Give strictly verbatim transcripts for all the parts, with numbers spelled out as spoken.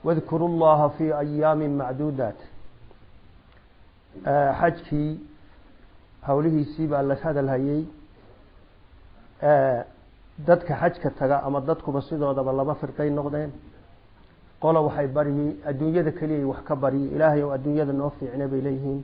واذكروا الله في أيام معدودات حجكي هوله سيبا لشهد الهيي dadka xajka taga ama dadkuba sidoodaba laba firqay noqdeen qolo waxay bari adduunyada kaliya wax ka bari ilaahay oo adduunyada noo fiicnay bay leeyihiin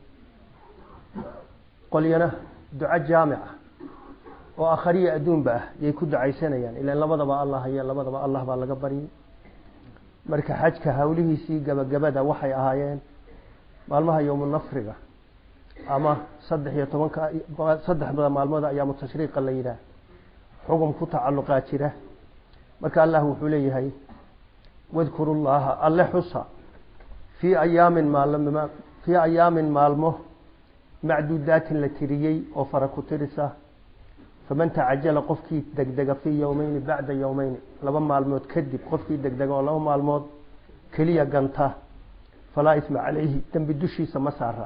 qoliyana duca jaamica oo akhriya adduunba ah yay ku ducaysanayaan ilaa labadaba Allah iyo labadaba Allah baa laga bari marka xajka hawlihiisii gabagabada waxay ahaayeen maalmaha yawm nafriga ama saddex iyo toban saddexda maalmood ayaa tashriiq la yiraahdo حكم كتعلقا جرا marka Allah wuxuu leeyahay wadkuru Allah alla xusa fi ayaamin maalmo fi ayaamin maalmo macduudaat la tiriyay oo fara ku tirisa faman taajala qofkii degdega fi yawmayn ba'da yawmayn laba maalmood kadib qofkii degdega oo laba maalmood kaliya ganta fala isma alayhi dambi dushiisa ma saara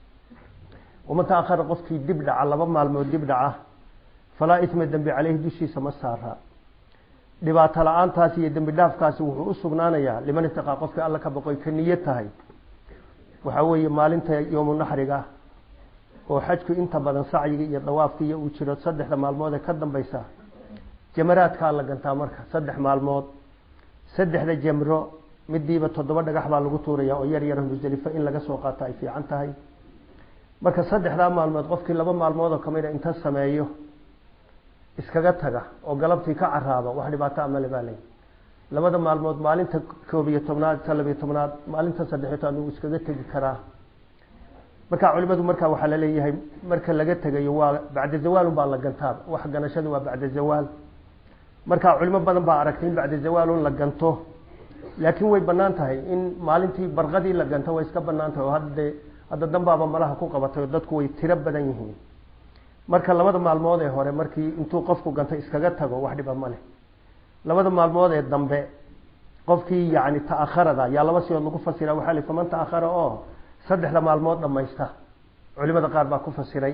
ومن تأخر qofkii dib dhaca laba maalmood dib dhaca فلا إثم الذنب عليه دشي سمسارها لبعض الآن تاسي الذنب داف كاسي وحوسقنا يا لمن اتقى قفك الله كبقي كنيتها وحوي مال انت يوم النحرقة وحجك انت بدن سعي يضواف فيه وشرط صدح لما الموت كدن بيسا جمرات كالله قنتا مركا صدح مع الموت صدح لجمرو مدي بتضبط قحبا لغطوريا وير يره مزدلفة إن لقى سوقاتها في عنتهاي مركا صدح لما الموت قفك لبا مع الموت كميرا انت السمايو iskaga taga oo galabtii ka caraaba wax dhibaato ama leeyahay labada maalmood maalinta koob iyo tobnaad talabiyo tobnaad maalinta saddex iyo tobnaad uu iskaga tagi karaa marka culimadu marka waxa la leeyahay marka laga tagayo waa bacda zawaal baa la gantaa wax ganashadu waa bacda zawaal marka culimo badan baa aragtay bacda zawaal la ganto laakiin way banaan tahay in maalintii barqadii la ganto way iska banaan tahay oo hadda hadda dambaaba malaha ku qabatay dadku way tiro badan yihiin marka labada maalmood ee hore markii intuu qofku ganta iskaga tago wax dhib ma leh labada maalmood ee dambe qofkii yaani taakharada yaa laba si lagu fasiraa waxa la faman taakhara oo saddexda maalmood dhamaysta culimada qaar baa ku fasiray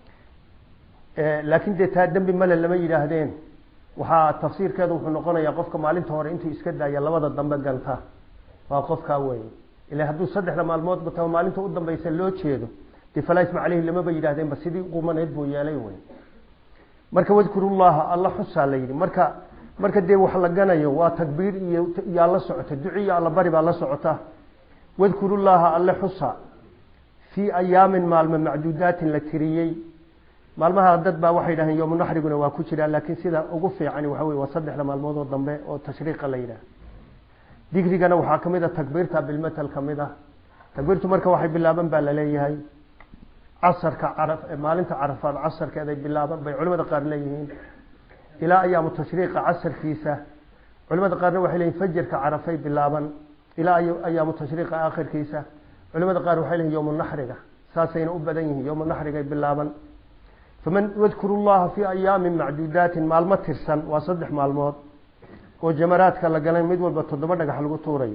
ee laakiin de taa dambi ma lama yiraahdeen waxa tafsiirkeedu wuxuu noqonayaa qofka maalinta hore intuu iska daaya labada dambe ganta waa qofka weyn ilaa hadduu saddexda maalmood bato maalinta u dambaysa loo jeedo فلا يسمع عليه لما بيجي بس يدي قومنا يدبو يالي وين مركا واذكر الله الله حس عليه مركا مركا دي وحلقنا يو وتكبير يا الله سعته دعي يا الله بري الله سعته واذكر الله الله حس في أيام مال معدودات لتريي مال ما هدد با واحد يوم نحرقنا وكشرا لكن سيدا أقف يعني وحوي وصدح لما الموضوع ضمبه أو تشريق الليلة ديك ديك أنا وحاكميدا تكبيرتها بالمثل كميدا تكبيرته مركا واحد بالله بن بالله هاي عصر كعرف مالنت عرفان عصر كذا بالله بي علماء قار ليهين الى ايام التشريق عصر كيسه علماء قار waxay leeyihiin fajr ka carafay bilaaban ila ayyam التشريق aakhir kiisa علماء قار waxay leeyihiin yawm النحرga saasayna u badan yihiin yawm النحرga bilaaban faman wadhkuru Allah fi ayyam macdudat maalmo tirsan waa saddex maalmood oo jamaraadka la galay mid walba toddoba dhagax lagu tuuray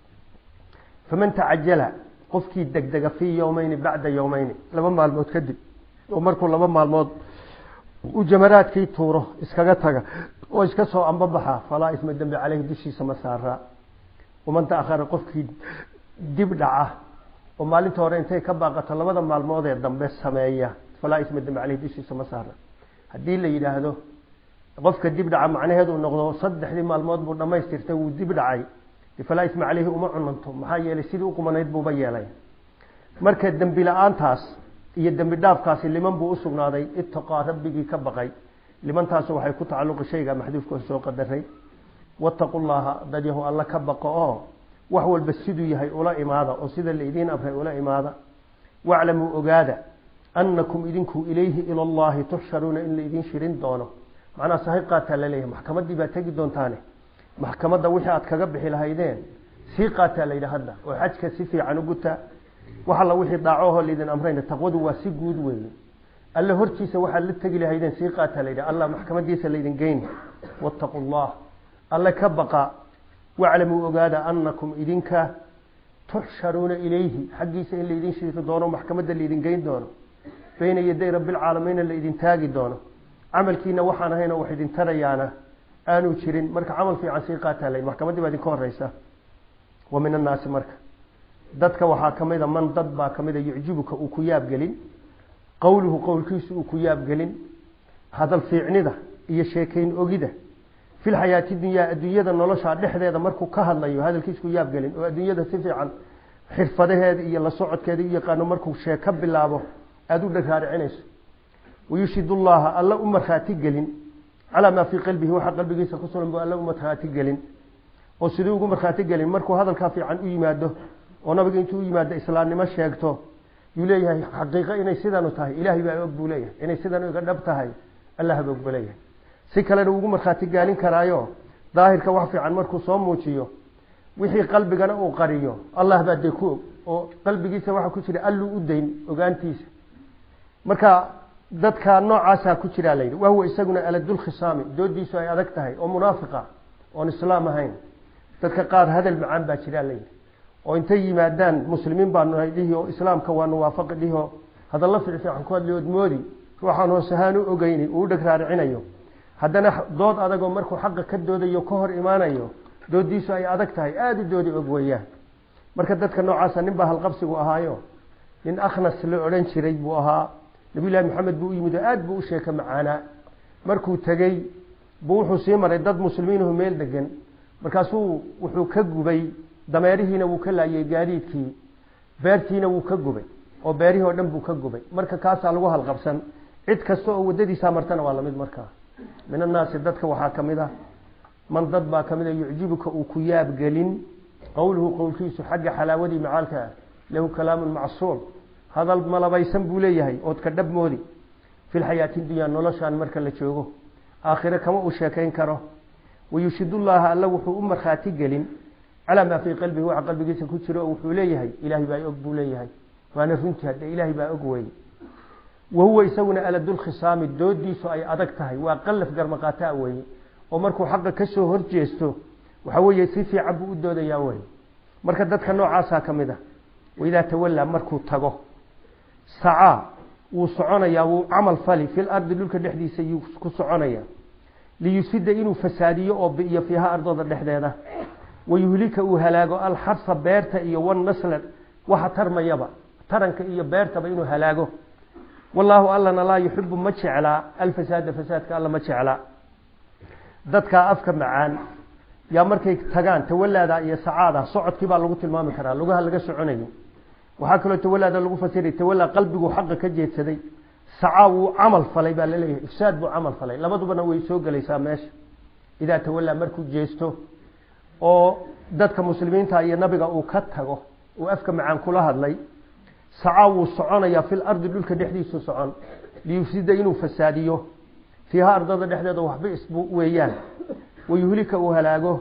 faman taajala qofkii degdega fi yawmayn ba'da yawmayn laba maalmood kadib oo markuu laba maalmood u jamaraadkii tuuro iskaga taga oo iska soo ambabaxa fala isma dambi calayhi dishiisa masaara ومن تأخر qofkii dib dhaca oo maalinta hore intay ka baaqato labada maalmood ee dambe sameeya fala isma dambi calayhi dishiisa masaara hadii la yiraahdo qofka dib dhaca macnaheedu noqdo saddexdii maalmood buu dhameystirtay uu dib dhacay فلا يسمع عليه وما عننتم ما هي لسيد وقمنيد بو بيالay marka dambi la'aantaas iyo dambi dhaafkaas liman buu u sugnaaday ittaqa rabbigi ka baqay liman taas waxay ku tacalluq shayga maxduufka soo qadaray wattaqullaha dadihu alla ka baqo wax walba siduu yahay ula imaada oo sida leedin afray ula imaada wa'lamu ogaada annakum idinku ilayhi ila allah tuhsharuna in leedin shirin doono macna sahib qaata leeyahay maxkamadii baa tagi doontaane maxkamadda wixii aad kaga bixi lahaydeen si qaata la yiraahdo oo xajka si fiican u guta waxa la wixii daaco leedin amrayna taqwadu waa si guud weyn alla hortiisa waxa la tagi lahaydeen si qaata la yiraahdo allah maxkamadiisa leedin geyn wattaqullah alla ka baqa wa'lamu ogaada annakum idinka tuhsharuna ilayhi xaqiisa in leedin shirto doono maxkamadda leedin geyn doono bayna yaday rabbil alamin leedin taagi doono amalkiina waxaan ahayna wax idin tarayaana aanu jirin marka amal fiican si qaata lay maxkamadii baad ka horeysa ومن الناس مركا dadka waxaa kamida man dad baa kamida yujibuka uu ku yaab gelin qowluhu qowlkiisu uu ku yaab gelin hadal fiicnida iyo sheekayn ogida fil hayati dunya adduunyada nolosha dhexdeeda markuu ka hadlayo hadalkiisu ku yaab gelin oo adduunyada si fiican xirfadaheeda iyo la socodkeeda iyo qaano markuu sheeka bilaabo aad u dhagaarcinayso ويشهد الله الله أمر خاتي قلين على ما في قلبه وحق قلبه سكسر الله أمر خاتي قلين وسيدوه أمر خاتي قلين مركو هذا الكافي عن أي مادة ونبقى أنتو أي مادة إسلام ما شيكته يليه حقيقة إني سيدانو تهي إلهي بأقبو ليه إني سيدانو يقرب تهي الله بأقبو ليه سيكالا نو أمر خاتي قلين كرايو ظاهر كوحفي عن مركو صوموتيو وحي قلبك أنا أقريو الله بأدكو وقلبك سواحا كسر ألو أدين وقانتيس مركا dadka noocaasa ku jira leeyahay waa huwa isaguna aladul khisaami doodiisu ay adag tahay oo munaafiqa oo islaam ahayn dadka qaar hadal macaan baa jira leeyahay oo intay yimaadaan muslimiin baan nahay oo islaamka waa waafaq dhiho hadalla fiican ku hadliyo moodi ruuxan oo sahaanu ogeeyni uu dhagraaricinayo haddana dood adag oo markuu xaq ka doodayo ka hor iimaanayo doodiisu ay adag tahay aad u doodi og weeyaan marka dadka noocaasa nin baa hal qabsigu ahaayo nin akhnas la oran jiray buu ahaa نبي الله محمد بو يمد آد بو شيك معانا مركو تجي بو حسين مرة ضد مسلمين هم ميل دجن مركاسو وحو كجوبي دماره نو كلا يجاريد كي بيرتي نو كجوبي أو بيره ودم بو كجوبي مركا كاس على وجه الغبسن عد كستو وددي سامرتنا ولا مد مركا من الناس ضدك وحاكم إذا من ضد با كمذا يعجبك وكياب قلين قوله قول فيه حق حلاودي معالك له كلام معصوم هذا الملابا يسمبو ليهي او تكدب مودي في الحياة الدنيا نولشان مركا لجوغو آخرة كما أشاكين كره ويشهد الله ألا وحو أمر خاتي قلين على ما في قلبه وعلى قلبه جيسا كتشره وحو ليهي إلهي با يقبو ليهي وانا فهمت هذا إلهي با أقوي وهو يسونا ألد الخصام الدود ديسو أي أدكتهي وأقلف قرمقاتا وي ومركو حقا كسو هرجيستو وحو يسيفي عبو الدود ياوي مركا دادك نوع عاسا كمده وإذا تولى مركو تغو سعى وصعنيا وعمل فلي في الأرض للك الحديث يكسعنيا ليسفد إنه فسادية أو بقية فيها أرض الحديثة ويهلك وهلاقه الحرص بيرتا إيا والنسل وحترم يبا ترنك إيا بيرتا بإنه هلاقه والله ألنا لا يحب مجعلا الفساد فساد كألا مجعلا ذاتك أفكر معان يا مركي تغان تولى ذا إيا سعادة صعد كبار لغة المامي كرا لغها لغا سعنيا وحكى له تولى هذا اللي فسيري تولى قلبه حق كجيت سدي سعى عمل فلي بقى ليه إفساد بو عمل فلي لما ضبنا ويسوق ليس ماشي إذا تولى مركو جيستو أو ذاتك مسلمين تاي نبغى وكتره وأفكر معان كل هذا لي سعى وصعنا في الأرض للك دحديس صعان ليفسد إنه فساديه فيها أرض دحديس وحبس ويان ويهلك وهلاقه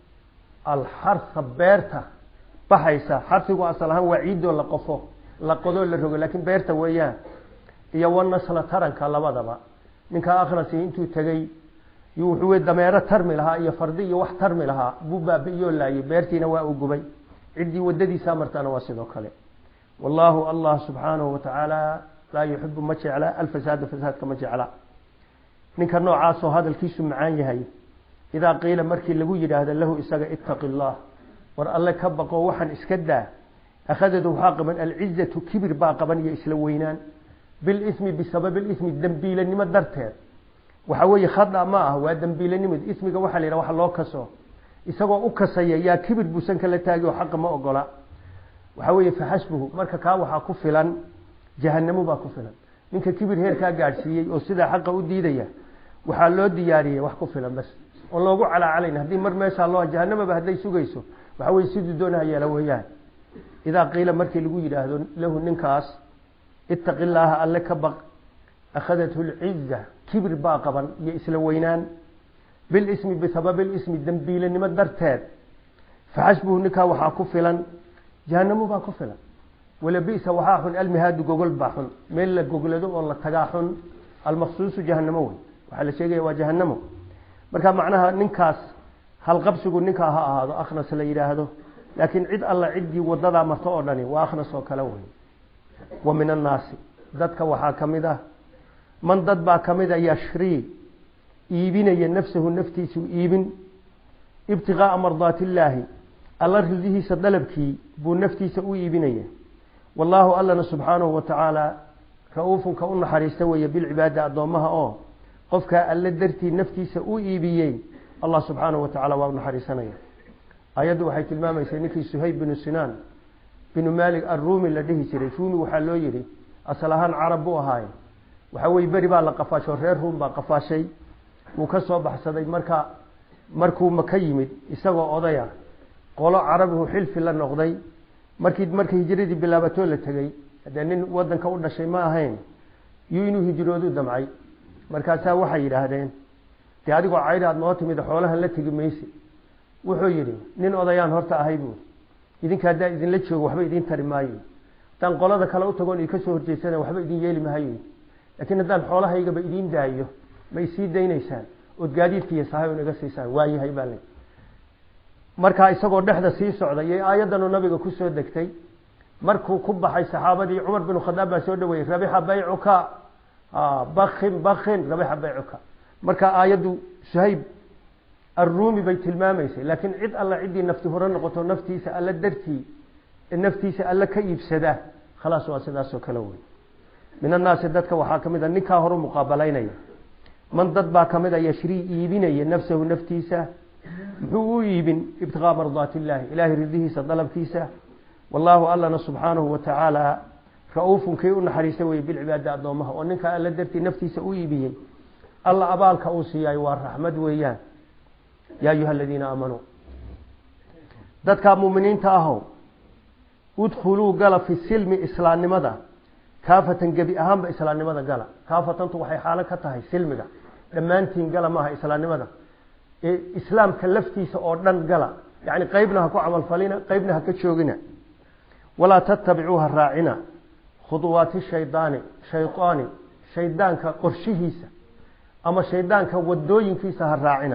الحرث بيرته بحيسا حرثه أصلها وعيد ولا قفو لا قدو لا روغ لكن بيرتا ويان iyo wanasla taranka labadaba ninka akhrasi intuu tagay yuuxuu dameero tarmi lahaa iyo fardi iyo wax tarmi lahaa buuba iyo laayay beertiina waa u gubay cidii wadadiisa martana waa sidoo kale wallahu allah subhanahu wa ta'ala la yuhibbu ma ja'ala al fasad fasad kama ja'ala ninka noocaas oo hadalkiisu macaan yahay ida qiila markii lagu yiraahdo lahu isaga ittaqillah war alla ka baqo waxan iska daa akhadadu haqban al izzatu kibir baa qaban iyo isla weynaan bil ismi bisabab al ismi dambiilanimo darteed waxa weeye khada ma ah waa dambiilanimo ismiga waxa la yiraahdo waxa loo kaso isagoo u kasaya yaa kibir buusan kala taagi oo xaq ma ogola waxa weeye fahashbuhu marka ka waxa ku filan jahannamo baa ku filan ninka kibir heer ka gaarsiiyay oo sida xaq u diidaya waxa loo diyaariyay wax ku filan bas oo loogu calaacalayna hadii mar meesha loo jahannamo ba haday sugayso waxa weeye sidii doonaya la weeyaan ida qiila markii lagu yiraahdo lahu ninkaas ittaqillaha allaka baq akhadatu al-izza kibir baa qaban iyo isla weynaan bil ismi bisabab al ismi dambiilanimo darteed fahashbuhu ninka waxa ku filan jahannamo baa ku filan wala biisa waxa xun almihad gogol baaxun meel la goglado oo la tagaa xun almaqsuus jahannamo waxa la sheegay waa jahannamo marka macnaha ninkaas hal qabsigu ninka ha ahaado akhnas la yiraahdo laakiin cid alla cidii wadada marto oo dhani waa akhnas oo kala weyn wa min an-nas dadka waxa kamida man dad baa kamida yashri iibinaya nafsuhu naftiisu iibin ibtigaa mardaati illaahi الله رضيه سدلبكي بو نفتي سوي بنيه والله الله سبحانه وتعالى رؤوف كأن حريستوي بالعبادة أضمها أو قفك ألا درتي نفتي سوي بيين الله سبحانه وتعالى وابن حريسانية آياده وحي تلمام يسينيكي سهيب بن سنان بن مالك الرومي لديه سيري شومي وحلو يري أصلهان عرب بوهاي وحوي بري با لقفاش وريرهم با قفاشي وكسو بحسدي مركا مركو مكيمد isagoo odaya qolo carabigu xilfi la noqday markii markii hijradii bilaabato la tagay haddana wadanka u dhashay ma ahayn yuu inuu hijroodu damcay markaas waxa yiraahdeen tii adigoo cayraad noo timid xoolahan la tagi meeysi wuxuu yiri nin odayaan horta ahay buu idinka hadaa idin la joogo waxba idin tari maayo tan qolada kale u tagoon ka soo horjeesana waxba idin yeeli maayo laakiin hadaan xoolahayga ba idin daayo may sii daynaysaan oo gaadiidkii saahay naga siisaan waayahay baan marka isagoo dhexda sii socday ee aayadan nabiga ku soo degtay markuu ku baxay saxaabadii Umar bin Khattab baa soo dhaweeyay rabiha bay'uka ah bakhin bakhin rabiha bay'uka marka aayadu Suhayb الرومي بيت الماميس لكن عد الله عدي نفته هرن قطو نفتيس ألا درتي النفتيس ألا كيف سده خلاص واسدا سو كلوي من الناس ددك waxaa kamid ninka hore muqaabalaynayo man dad baa kamid yashri iibinaya nafsuhu naftiisa muxuu iibin ibtigaa mardaati ilaahi ilaahi ridihiisa dalabkiisa wallahu allana subhanahu wa ta'ala raufun kay una xariisa way bil cibaada adoomaha oo ninka alla darti naftiisa u iibiyay alla abaalka uu siiyay waa raxmad weeyaan يا أيها الذين آمنوا ذاتك مؤمنين تاهو ادخلوا قال في السلم إسلام ماذا كافة قبي أهم بإسلام ماذا قال كافة تنطوحي حالك تاهي سلم لما أنتين قال ماها إسلام ماذا إيه إسلام كلفتي سأردن قال يعني قيبناها كو عمل فلينا قيبناها كتشوغنا ولا تتبعوها الراعنا خطوات الشيطان شيطاني شيطان كقرشيهيسا أما شيطان كودوين فيسها الراعنا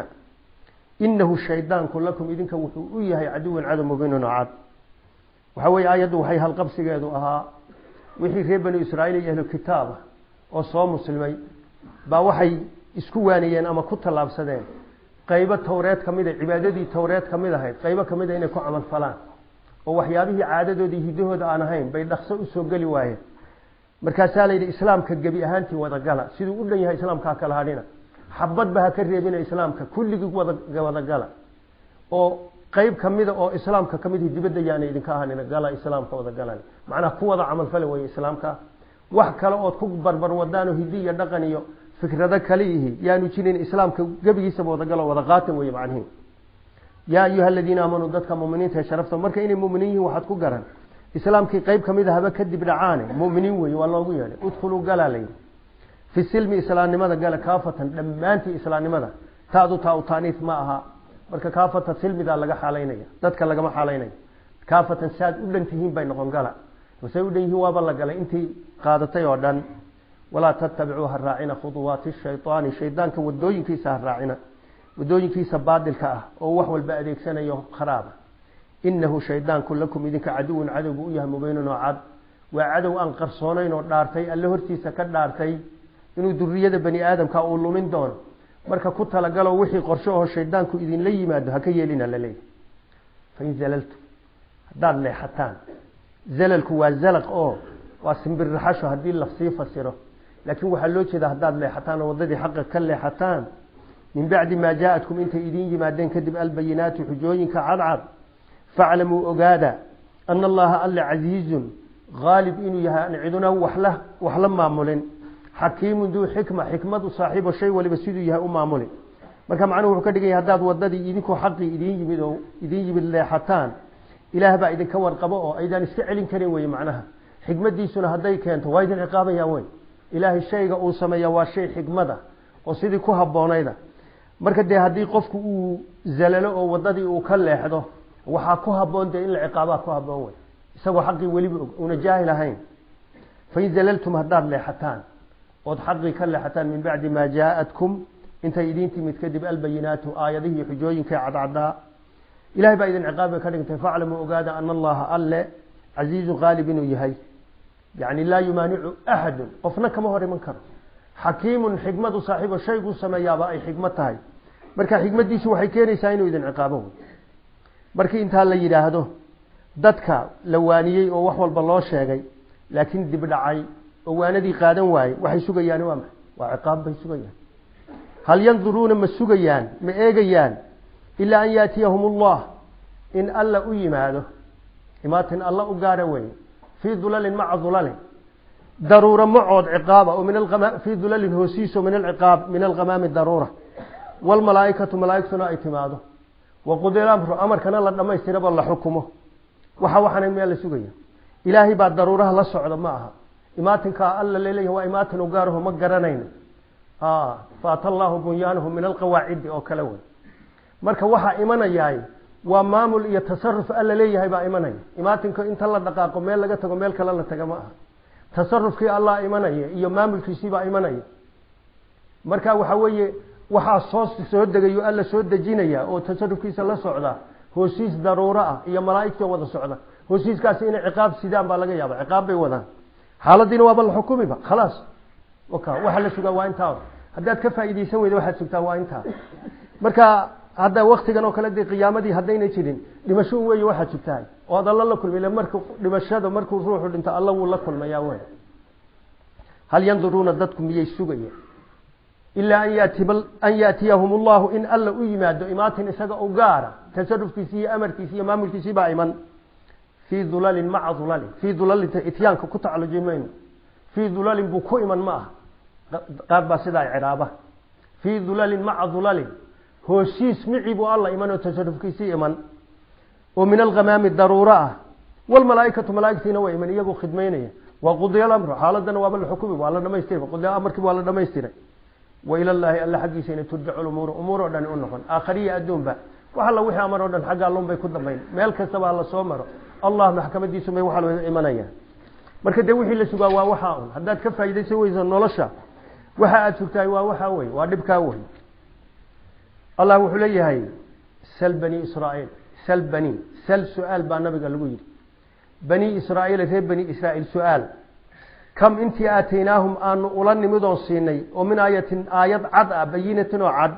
إنه الشيطان كلكم إذن كوحوية عدو عدو مبين عاد وحوي آيات وحي هالقبس قادوا أها وحي في بني إسرائيل يهلو كتابة وصوم مسلمي با وحي اسكوانيين أما كنت الله بسدين قيبة توريات كميدة عبادتي توريات كميدة هاي قيبة كميدة إنكو عمل فلان ووحيابه عادته دي هدوه دا أنا هين بين دخصة أسوقلي واحد مركاسالي الإسلام كالقبي أهانتي وضقالة سيدو قلنا يها إسلام كاكال هارينا حبض بها كريبين الإسلام كل وضا قال أو قيب كميدة أو إسلام كميدة دبدا يعني إذن كاهنين قال إسلام كوضا قال معناه قوة عمل فلوي إسلام كا وحكا لأوت كبر برودانو هدية دقنيو فكرة كليه يعني تشينين إسلام كقبي يسب وضا قال وضا قاتم ويبعنهم يا أيها الذين آمنوا ذاتك مؤمنين تشرفتم مركا إني مؤمنين وحد كقرن إسلام كي قيب كميدة هبا كدب دعاني مؤمنين وي والله يعني ادخلوا قال عليه في السلم إسلام لماذا قال كافة لما أنت إسلام لماذا تادو تاو تانيث معها بركة كافة السلم ذا لقى حاليني ذاتك لقى ما حاليني كافة ساد أولا انتهين بينهم قال وسيودين هو بالله قال انت قادتي ودن ولا تتبعوها الراعين خطوات الشيطان الشيطان كودوين كيسا الراعين ودوين كيسا بعد الكأه أو وحو البعديك سنة يوم خرابة إنه شيطان كلكم إذنك عدو عدو بؤيه مبين وعد وعدو أن قرصونين ودارتي اللي هرتيسا كدارتي inuu durriyada bani aadamka uu lumin doono marka ku tala galo wixii qorshaha shaydaanku idin la yimaado ha ka yeelina la leeyahay fay zalaltu hadaan leexataan zalalku waa zalaq oo waa simbir raxasho hadii la sii fasiro laakiin waxa loo jeedaa hadaan leexataan wadadii xaq ka leexataan min bacdi ma jaa'atkum inta idin yimaadeen kadib al bayinaatu xujooyinka cadcad fa'lamu ogada anna allaha alla azizun ghalib inuu yahay ciduna waxla waxla maamulin حكيم ذو حكمة حكمة صاحب الشيء واللي بسيده يها أمامله marka macnuhu wuxuu ka dhigay hadaad wadadii idinku xaqi idin yimid oo idin yimid leexataan ilaah baa idin ka warqabo oo aydan iska celin karin way macnaha xigmadiisuna haday keento waa idin ciqaabaya way ilaahi shayga uu sameeyo waa shay xigmada oo sidii ku haboonayda marka de hadii qofku uu zalalo oo wadadii uu ka leexdo waxa ku haboon in la ciqaaba ku haboon way isagoo xaqi wali una jaahil ahayn fa zalaltum hadaad leexataan od xaqi ka leexataan min bacdi ma jaa'atkum inta idin timid kadib albayinaatu aayadihi xujooyinka cadcada ilaahay baa idin ciqaab ka dhigtay fa'lamu ogaada anna allaha alla aziizu ghalibun yahay yani la yumani'u ahad qofna kama hor iman karo hakiimun xigmadu saaxiibo shaygu sameeyaba ay xigmad tahay marka xigmadiisu waxay keenaysaa inuu idin ciqaabo markii inta la yiraahdo dadka la waaniyay oo wax walba loo sheegay laakiin dib dhacay oo waanadii qaadan waayay waxay sugayaan waa maxay waa ciqaab bay sugayaan hal yanzuruna ma sugayaan ma eegayaan illa an yaatiyahum allah in alla u yimaado imaatin alla u gaara way fi dhulalin ma'a dhulalin ضرورة معود عقابة ومن الغمام في ظلال هوسيس ومن العقاب من الغمام الضرورة والملائكة ملائكتنا اعتماده وقضي الأمر أمر كان الله لما يسترب الله حكمه وحوحنا من السجية إلهي بعد ضرورة لا صعد معها إماتن كألا ليله وإماتن وقاره مقرنين آه فات الله بنيانهم من القواعد أو كلون مركا وحا إيمانا ياي ومامل يتصرف ألا ليه هيبا إيمانا إماتن كإنت الله دقاق وميل لقتك وميل كلا لتك معها تصرفkii Allah imanaya iyo maamulkiisiba imanaya marka waxa weeye waxa soo soo degayo alla soo dajinaya oo tasarrufkiisa la socda hoosiis daruura ah iyo malaa'ikta wada socda hoosiiskaas in ciqaab sidaan baa laga yaabaa ciqaab bay wadaan xaaladina waa bal xukumiba خلاص waka waxa la sugaa waa intaa hadaad ka faa'iideysan weydo waxaad sugtaa waa intaa marka hadda waqtigan oo kala qiyaamadii hadayna jirin dhimasho weeye waxa sugtaa oo alla la kulmay markuu dhimashada markuu ruuxu dhinta alla wuu la kulmayaa way hal yanzuruna dadku miyay sugayeen illa an yatibal an yatiyahum allah in alla u yimaado imaatin isaga u gaara tasarrufkiisa iyo amarkiisa iyo maamulkiisa baa iman fi dhulalin ma'a dhulalin fi dhulalin ityaanka ku tacalujimeen fi dhulalin bu ku iman ma qaab ba sida iraaba fi dhulalin ma'a dhulalin hooshiis micibu alla iman oo tasarrufkiisa iman ومن الغمام الضرورة والملائكة ملائكتنا وإيمان يجوا خدمينية وقضي الأمر حالة وابل الحكم ولا ما يستير قضي الأمر كب ولا ما يستير وإلى الله ألا حق سين ترجع الأمور أمور ودن أنهم آخرية الدون بقى وحلا وحى أمر ودن حق الله بيكون ضمين مالك سبع الله سومر الله محكمة دي سمي وحلا إيمانية مركز دوحي اللي سجوا ووحاء حداد كفى يدي سوي زن نلشة وحاء سكتاي ووحاوي وادب كاوي الله وحليه هاي سل بني إسرائيل سل بني سل سؤال بان نبي قال له بني إسرائيل في بني إسرائيل سؤال كم انت آتيناهم أن أولن مدون سيني ومن آية آيات عد بينة وعد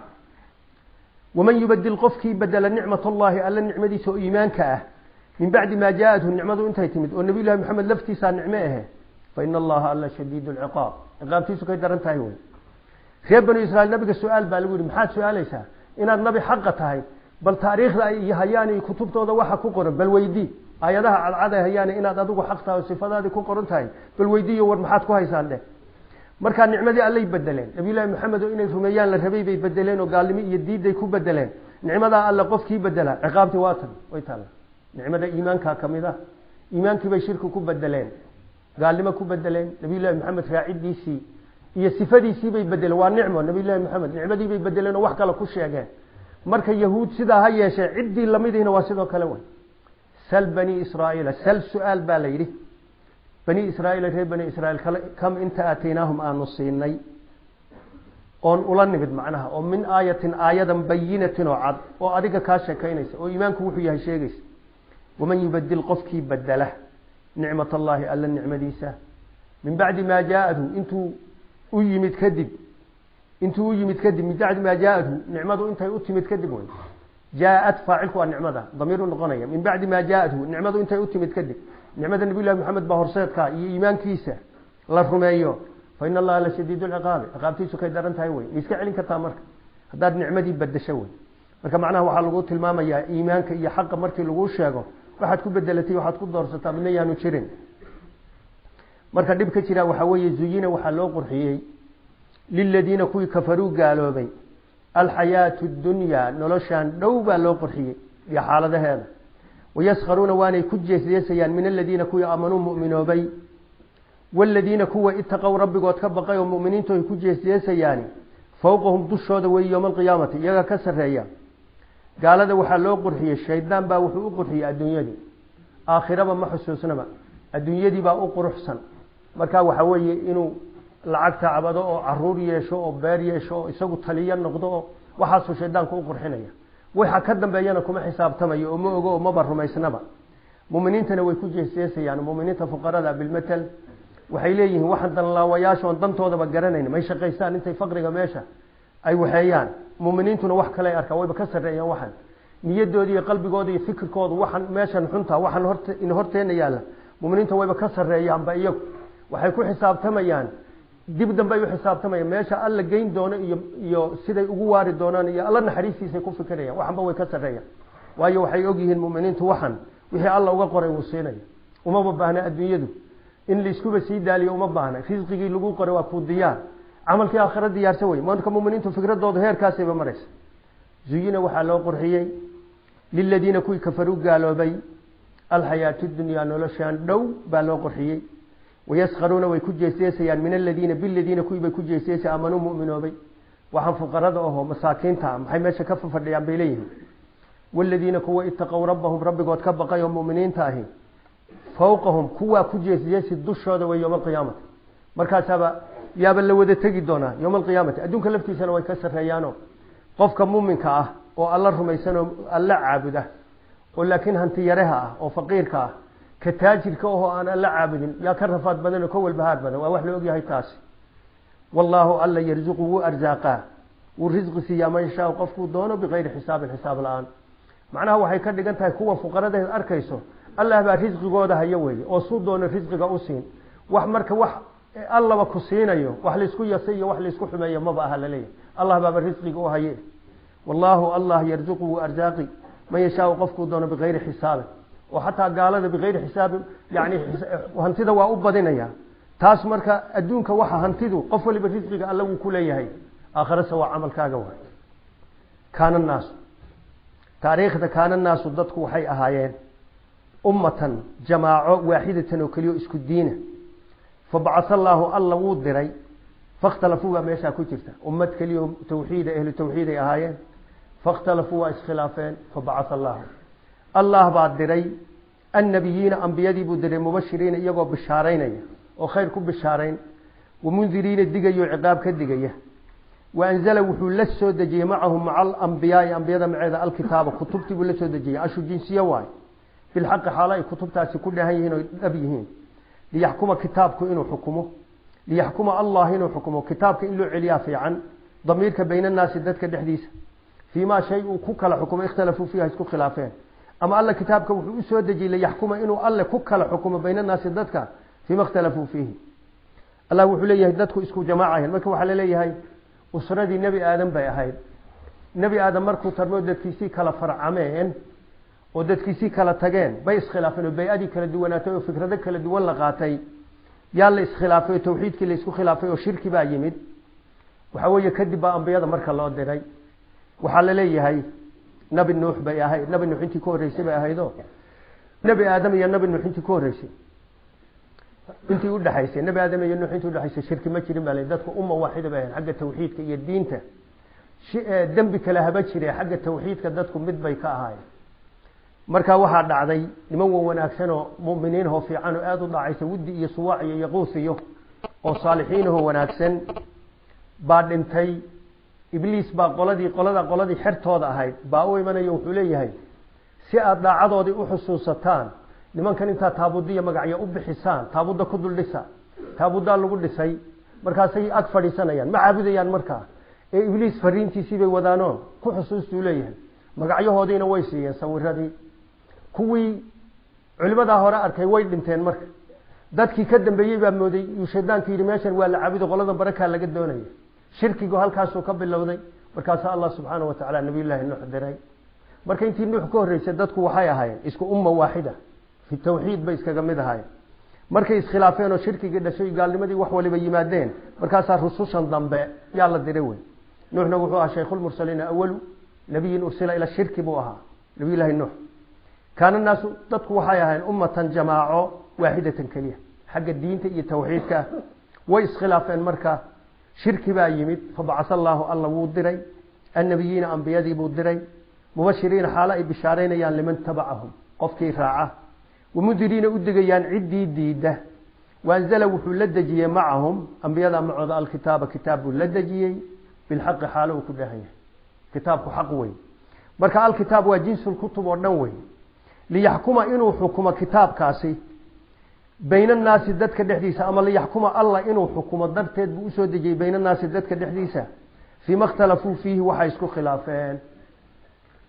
ومن يبدل قفكي بدل نعمة الله ألا النعمة دي سوء إيمانك من بعد ما جاءته النعمة انت يتمد والنبي الله محمد لفتي سان نعمه فإن الله ألا شديد العقاب قام تيسو كيدر انتهي في بني إسرائيل نبي السؤال بالقول محاد سؤال ليس إن النبي حقته بل تاريخ أي هياني كتبتooda waxa ku qoran bal weydii ayadaha alcada hayaani inaad adigu xaqtaa sifadaadi ku qoran tahay bal weydii war maxaad ku haysaan leh marka nicmadii Alle bedeleen nabi ilaahay maxamed oo inay rumeeyaan la rabay bay bedeleen oo gaalnimo iyo diiday ku bedeleen nicmada Alle qofkii bedela ciqaabti waatan way taala nicmada iimaanka kamida iimaankii bay shirku ku bedeleen gaalnimo ku bedeleen nabi ilaahay maxamed raacidiisii iyo sifadiisii bay bedeleen waa nicmo nabi ilaahay maxamed nicmadii bay bedeleen oo wax kale ku sheegeen marka yahuud sida ha yeeshay cidii lamidiina waa sidoo kale way sal bani israa'iil sal su'aal baa la yiri bani israa'iil reer bani israa'iil kam inta aataynahum aanu siinay on ulanimid macnaha oo min aayatin aayadan bayinatin oo cad oo adiga ka sheekaynaysa oo iimaanku wuxuu yahay sheegaysa waman yubadil qofki badala ni'mat allahi alla ni'madiisa min ba'di ma jaa'ahu intu u yimid kadib intuu yimid kadib midad ma jaa'adu ni'madu intay u timid kadib way jaa'at faa'ilku an-ni'mada damiir noqonaya min ba'di ma jaa'adu ni'madu intay u timid kadib ni'mada nabi ilaahi maxamed ba horseedka iyo iimaankiisa la rumeeyo fa inna allaha la shadiidul iqaab iqaabtiisu kay daran tahay way iska celin kartaa marka hadaad ni'madii badasho way marka macnaha waxa lagu tilmaamayaa iimaanka iyo xaq markii lagu sheego waxaad ku bedelatay waxaad ku doorsataa min yaanu jirin marka dib ka jira waxa weeye zuyina waxa loo qurxiyay للذين كوي كفروا قالوا بي الحياة الدنيا نلشان دوبا لو قرحي يا حالة هذا ويسخرون واني كجيس ليسيان من الذين كوي آمنوا مؤمنوا بي والذين كوي اتقوا ربك واتكبقوا المؤمنين توي كجيس ليسيان فوقهم دشوا دوي يوم القيامة يغا كسر ريا قال هذا وحا لو قرحي الشيطان با وحو قرحي الدنيا دي آخرة ما حسوسنا با الدنيا دي با قرحسن مركا وحوي إنو lacagta cabado oo caruur yeesho oo beer yeesho isagu taliya noqdo waxa soo sheedanku u qurxinaya waxa ka dambeeyana kuma xisaabtamayo oo ma ogo oo ma barumaysnaba muuminiintana way ku jeesayaan muuminiinta fuqarada bil matal waxay leeyihiin waxan dan laawayaasho dantoodaba garanayna may shaqeystaan intay faqriga meesha ay waxayaan muuminiintuna wax kale arka wayba ka sareeyaan waxan niyadoodii iyo qalbigooda iyo fikirkooda waxaan meeshan xunta waxaan horta in horteena yaala muuminiinta wayba ka sareeyaan ba iyagu waxay ku xisaabtamayaan dib dambe ay u xisaabtamayaan meesha alla geyn doono iyo iyo siday ugu waari doonaan iyo alla naxariistiisa ku fikirayaan waxba way ka sareeyaan waayo waxay og yihiin muuminiintu waxan wixii alla uga qoray uu siinayo uma baahna adduunyadu in la isku sii daaliyo uma baahna rizqigii lagu qoray waa ku diyaar amalkii aakhirada diyaarsan way marka muuminiintu fikradooda heerkaas ay maraysa zuyina waxa loo qurxiyay lilladina kuwi kafaru gaaloobay alxayaatu dunya noloshan dhow baa loo qurxiyay ويسخرون ويكجيسيسيان من الذين بالذين كوي بكجيسيس آمنوا مؤمنوا وحن فقراء أهو مساكين تام حي ماشي كف فرديان بيليهم والذين كوا اتقوا ربهم رب قد كبقى يوم مؤمنين تاهي فوقهم كوا كجيسيس الدشة ويوم القيامة مركز هذا يا بل لو تجدونا يوم القيامة أدون كلفتي سنة ويكسر هيانو قفك مؤمن كاه والله رحمه يسنو الله عابده ولكن هنتي يرها أو فقير كاه كتاجر كوه أنا لا عابد يا كرفات بدن كول بهار بدن وأوحل وجه هاي تاس والله الله يرزقه أرزاقه والرزق سيا ما يشاء وقفه دونه بغير حساب الحساب الآن معناه هو هيكل جنت هي كوه فقراء ده أركيسه الله بالرزق جوده هيوي وصود دون الرزق جوسين وحمرك وح الله وكسين أيوه وحل يسكو يسيء وحل يسكو حماية ما بقى هلليه الله بالرزق جوه هي والله الله يرزقه أرزاقي ما يشاء وقفه دونه بغير حساب وحتى قال هذا بغير حساب يعني وهنتده وأبدينيا تاس مركا أدونك وحا هنتده قفل برزقك الله وكليه هي آخر سوى عمل كاجوا كان الناس تاريخ كان الناس ضدك وحي أهايين أمة جماعة واحدة وكليو اسكو الدين فبعث الله الله ودري فاختلفوا ما يشاء كترته أمة كليو توحيد أهل التوحيد أهايين فاختلفوا اسخلافين فبعث الله الله بعد دري النبيين أنبياء بدري مبشرين يجوا بالشارين وخير كب بالشارين ومنذرين الدجاج وعقاب كالدجاج وأنزل وحول السود جي معهم مع الأنبياء أنبياء مع هذا الكتاب كتبت ولا سود جي أشو جنسية واي في الحق حالي كتب تاسي كلها هنا نبيهين ليحكم كتابك إنه حكمه ليحكم الله إنه حكمه كتابك إنه عليا في عن ضميرك بين الناس ذاتك الحديث فيما شيء كوكل حكم اختلفوا فيها يسكو خلافين أما الله كتابك وسود جي ليحكم إنه الله كوكل حكم بين الناس ذاتك فيما اختلفوا فيه الله وحليه ذاتك اسكو جماعة ما كوا حليه هاي أسرة النبي آدم بيا هاي نبي آدم مركو ترمود ذاتكيسي كلا فرعمين ودذكيسي كلا تجين بيس خلافين بيأدي كلا دواناته وفكرة كلا دوان لغاتي يلا إسخلافه توحيد كلا إسكو خلافه وشرك بقى يمد وحاول يكذب أنبياء مرك الله دري وحلليه هاي نبي نوح بيا هاي نبي نوح انتي كوريسي بيا هاي دو نبي آدم يا نبي نوح انتي كوريسي انتي يقول حيسي نبي آدم يا نوح انتي يقول حيسي شرك ما تشري مالي ذاتكم أمة واحدة بيا حق التوحيد كي الدينته دنبك لها بتشري حق التوحيد كذاتكم مد بيكا هاي marka waxa dhacday niman wanaagsan oo muuminiin oo fiican oo aad u dhacaysa wadi iyo suwaac iyo yaquusiyo oo saalixiin oo wanaagsan baa dhintay ibliis baa qoladii qolada qoladii xirtooda ahayd baa u imanayo wuxuu leeyahay si aad dhaacadoodii u xusuusataan nimankan inta taabudiya magacyo u bixisaan taabuda ku dul dhisa taabuda lagu dhisay markaasay ag fadhiisanayaan ma caabudayaan markaa ee ibliis fariintiisii bay wadaano ku xusuustuu leeyahay magacyahoodiina way siiyeen sawiradii kuwii culimada hore arkay way dhinteen marka dadkii ka dambeeyay baa mooday uu shaydaanku yiri meeshan waa la caabudo qolada baraka laga doonayo shirkigu halkaas uu ka bilowday markaas Allah subhanahu wa ta'ala nabi ilaahi nuux diray marka intii nuux ka horeysay dadku waxay ahaayeen isku umma waahida fi tawxiid bay iskaga mid ahaayeen markay iskhilaafeen oo shirkiga dhashay gaalnimadii wax waliba yimaadeen markaas rusushan dambe yaa la diray way nuuxna wuxuu ahaa shaykhul mursaliin awwalu nabiy ursila ila shirki buu ahaa nabi ilaahi nuux كان الناس تدخوا حياهن أمة جماعة واحدة كلية حق الدين تي توحيدك وإسخلافين مركا شرك بايمد فبعث الله الله ودري النبيين أنبياء بودري مبشرين حالاء بشارين يان لمن تبعهم قفكي راعة ومديرين أدقيان عدي ديدة وأنزلوا حلدجي معهم أنبياء معظ الكتاب كتاب لدجي بالحق حاله كلها كتاب حقوي مركا الكتاب وجنس الكتب والنوي ليحكم إنه حكم كتاب كاسي بين الناس ذاتك الحديثة أما ليحكم الله إنه حكم الضرتد بأسود جي بين الناس ذاتك الحديثة فيما اختلفوا فيه وحيسكو خلافين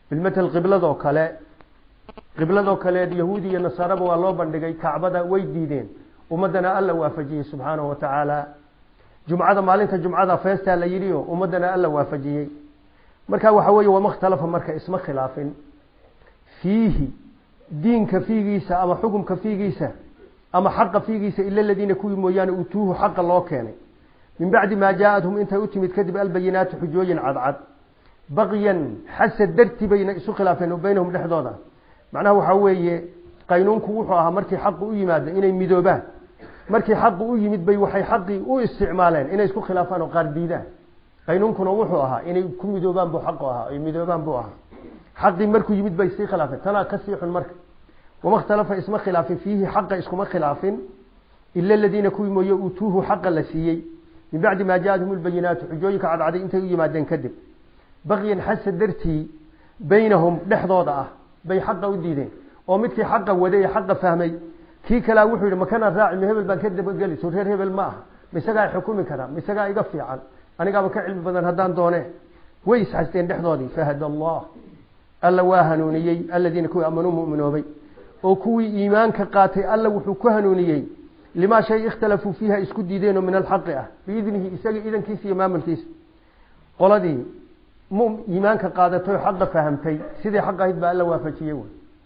بالمثل قبلة كلا قبلة كلا اليهودي النصارى والله بندقي كعبة ويديدين ومدنا الله وافجيه سبحانه وتعالى جمعة مالنت جمعة فيستا ليريو ومدنا الله وافجيه مركا وحوي ومختلف مركا اسم خلاف فيه دين كفيجيسة أما حكم كفيجيسة أما حق فيجيسة إلا الذين كوي مويان أوتوه حق الله كان من بعد ما جاءتهم انت أتمت كذب البينات حجوج عضعض بغيا حسد درتي بين اسم خلافين وبينهم لحظة معناه وحوي قينونك وحوها مركي حق ويماد إني مدوبان markii xaq uu yimid bay waxay xaqi u isticmaaleen inay isku khilaafaan oo qaar diidaan qaynuunkuna wuxuu ahaa inay ku midoobaan buu xaq ahaa ay midoobaan buu ahaa xaqi markuu yimid bay si khilaafeen tana ka sii xun marka wama ikhtalafa isma khilaafin fihi xaq iskuma khilaafin illa alladina kuwi mooyo utuuhu xaq la siiyay min bacdi ma jaadhum albayinat xujooyinka cadcaday intay u yimaadeen kadib baqiyan hasad dartii baynahum dhaxdooda ah bay xaq u diideen oo midkii xaq waday xaq fahmay kii kala wuxuu yiri makana raaci hebel baan ka dib gali soo reer hebel ma aha misaga xukumi kara misaga iga fiican aniga ka cilmi badan hadaan doone way isxasteen dhaxdoodii fahad allah alla waa hanuuniyay alladina ku aamanu mu'minoobay oo kuwii iimaanka qaatay alla wuxuu ku hanuuniyay lima shay ikhtalafu fiha isku diideen min alhaq ah biidnihi isaga idankiisa iyo maamulkiisa qoladii mum iimaanka qaadatay xaq fahamtay sidii xaq ahayd baa alla waafajiyay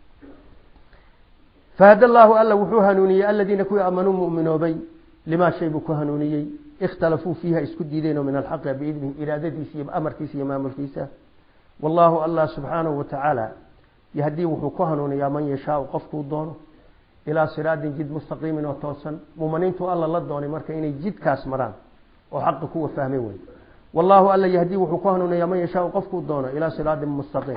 فهذا الله ألا وحوها نونية الذين كوا أمنوا مؤمنوا بي لما شيبوا كوا نونية اختلفوا فيها اسكد دينه من الحق بإذنه إرادتي سيب أمر كيسي أمام الكيسة والله الله سبحانه وتعالى يهدي وحوكوها نونية من يشاء وقفكوا الدون إلى صراط جد مستقيم وتوصل مؤمنين تو الله لدوني مركين جد كاس مران وحقكوا وفهمين والله ألا يهدي وحوكوها نونية من يشاء وقفكوا الدون إلى صراط مستقيم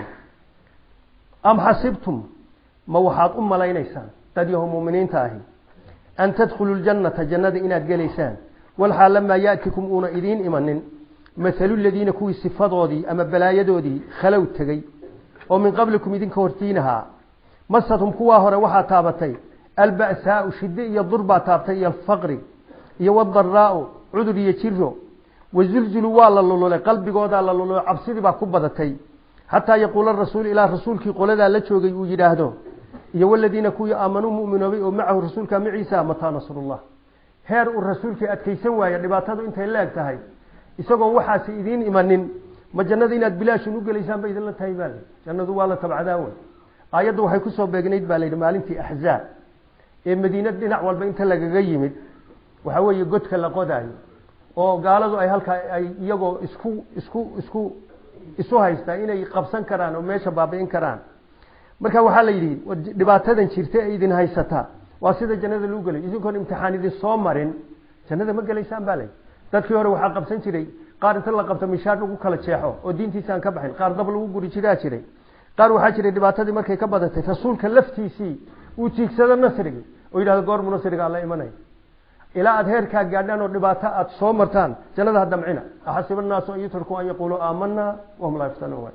أم حسبتم ما وحاط أم لينيسان تديهم مؤمنين تاهي أن تدخلوا الجنة جنة إناد جليسان والحال لما يأتكم أون إذين إيمان مثل الذين كوي الصفات دي أما بلايا دودي خلو تجي ومن قبلكم إذن كورتينها مستهم كواهر وحا تابتي البأساء شدية ضربة تابتي الفقر يوضراء عذر يشروا وزلزلوا والله لله قلبي قودا لله عبسيدي باكبدتي حتى يقول الرسول إلى رسولك قول ذا لتشوغي وجداهدو يا والذين كوي آمنوا مؤمنوا ومعه رسولك معيسى متى نصر الله هير الرسول في أدكيسن وايا dhibaatada inta leeg tahay isagoo waxaas idin imanin ma jannada inaad bilaash u galeysaan bay idin la tahay baa jannadu waa la tabcadaawan ayadu waxay ku soo beegnayd baa leeyahay maalintii ahzaab ee madiinada dhinac walba inta lagaga yimid waxa weeye godka la qodayo oo gaaladu ay halka ay iyagoo isku isku isku isu haysta inay qabsan karaan oo meesha baabi'in karaan marka waxa la yiri dhibaatadan jirtay ay idin haysata waa sida jannada lagu galay idinkoon imtixaan idin soo marin jannada ma galeysaan baalay dadkii hore waxa qabsan jiray qaar inta la qabto mishaar lagu kala jeexo oo diintiisa aan ka baxin qaar dab lagu guri jiraa jiray qaar waxa jiray dhibaatadii markay ka badatay rasuulka laftiisii uu tiigsada nasriga oo yiraahdo goor mu nasriga alla imanay ila aad heerka gaadhaan oo dhibaato aad soo martaan jannada hadamcina ahasibnaasu ay turku ay yaqulu aamanna wa hum la yaftanun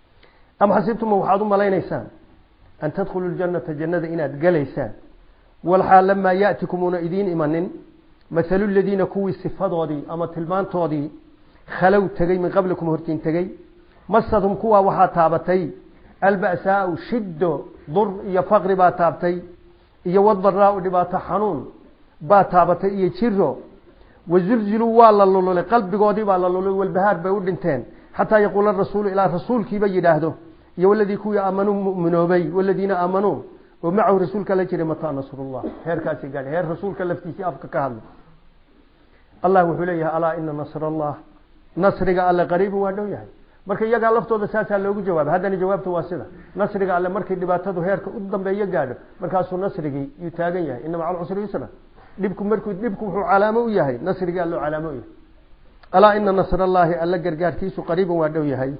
am hasibtum waxaad u maleynaysaan أن تدخلوا الجنة جنة إن أدقليسان والحال لما يأتكمون إذين إيمانين مثل الذين كوي الصفات دي أما تلمان تودي خلو تجي من قبلكم هرتين تجي مصدهم كوا وحا تابتي البأساء شد ضر إيا فقر با تابتي إيا والضراء با تحنون با تابتي إيا شرو وزلزلوا والله اللولو قلب قودي والله اللولو والبهار بيودنتين حتى يقول الرسول إلى رسول كي بيداهده يا والذي كوي آمنوا مؤمنوا بي والذين آمنوا ومعه رسولك لجري متى نصر الله هير كاسي قال هير رسولك لفتيسي أفك كهل الله وحليها ألا إن نصر الله نصرك على قريب وادويا marka iyaga laftooda saasa loogu jawaab hadana jawaabtu waa sida nasriga alle markii dhibaatadu heerka u dambeeyo gaadho markaas uu nasrigi uu taagan yahay inna macal usri yusra dibku markuu dibku wuxuu calaamo u yahay nasriga alle calaamo u yahay ala inna nasrallahi alla gargaarkiisu qariib waa dhow yahay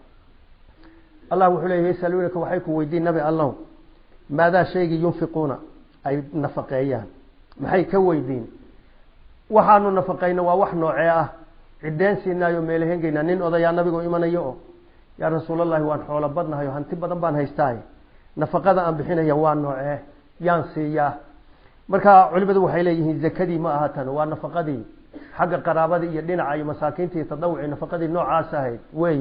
الله وحليه يسألونك وحيكم ويدين نبي الله ماذا شيء ينفقون أي نفقيان محي كويدين وحانو نفقين ووحنو عياه عدين سينا يوم ميلهين جينا نين أضيا نبي وإيمان يؤو يا رسول الله وان حول بدنا يوهن تبضن بان هيستاي نفقد أن بحين يوان نوعيه يانسي يا مركا علبة وحيليه زكدي ما أهتن وان نفقدي حق قرابدي يدين عاي مساكين تتضوعي نفقدي نوع عاساهي وي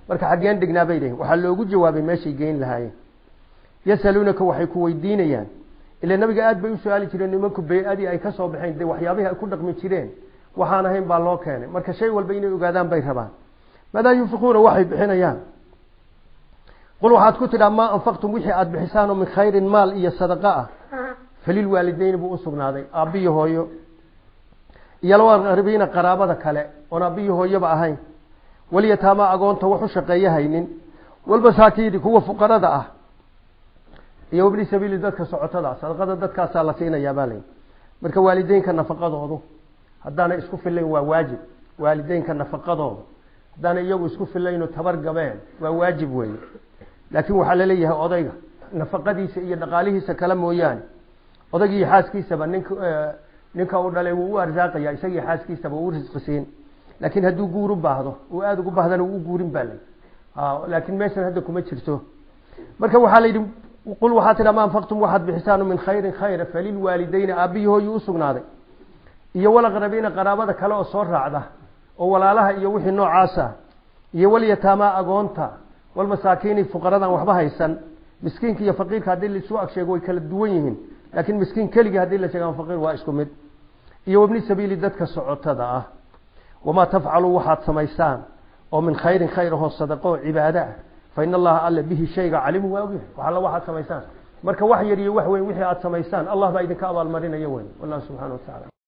marka xageen dhignaa bay leeyihiin waxa loogu jawaabay meeshay geyn lahaayeen yasalunaka waxay ku weydiinayaan ila nabiga aad bay u su'aali jireen nimanku bay'adii ay ka soo baxeen de waxyaabaha ay ku dhaqmi jireen waxaan ahayn baa loo keenay marka shay walba inay ogaadaan bay rabaan madaa yunfiquuna waxay bixinayaan qul waxaad ku tidhaa maa anfaqtum wixii aad bixisaan min khayrin maal iyo sadaqa ah falil waalidayn buu u sugnaaday aabiyo hooyo iyo lawaqrabiina qaraabada kale oo aabiyo hooyoba ahayn waliyataama agoonta wax u shaqeeya haynin walmasaakiin kuwa fuqarada ah iyo ibni sabiili dadka socotada sadaqada dadkaas la siinayaa baalay marka waalideynka nafaqadoodu hadana isku filayn waa waajib waalideynka nafaqadoodu hadana iyagu isku filayno tabar gabeen waa waajib weey laakiin waxa la leeyahay odayga nafaqadiisa iyo dhaqaalihiisa kala mooyaan odagii xaaskiisaba ninka ninka uu dhalay uu arsaaqaya isagii xaaskiisaba uu risqisiin laakiin hadduu guur u baahdo uu aad ugu baahdana uu guurin baalay ah laakiin meeshan hadda kuma jirto marka waxa la yiri qul waxaad tidhaa ma anfaqtum waxaad bixisaan min khayrin khayra falil waalidayn aabiyahooyi u sugnaaday iyo walaqrabiina qaraabada kale oo soo raacda oo walaalaha iyo wixii noocaasa iyo waliyataama agoonta walmasaakiin fuqaradan waxba haysan miskiinka iyo faqiirka hadii la isku agsheego way kala duwan yihiin laakiin miskiin kaliya hadii la sheego faqiir waa isku mid iyo ibni sabiili dadka socotada ah wama tafcalu waxaad samaysaan oo min khayrin khayrahu sadaqo cibaada fa inna allaha alla bihi shayga alimu wa ogyahay waxa la waxaad samaysaan marka wax yar iyo wax weyn wixii aad samaysaan allah baa idinka abaal marinaya weey wallahu subhanahu wa ta'ala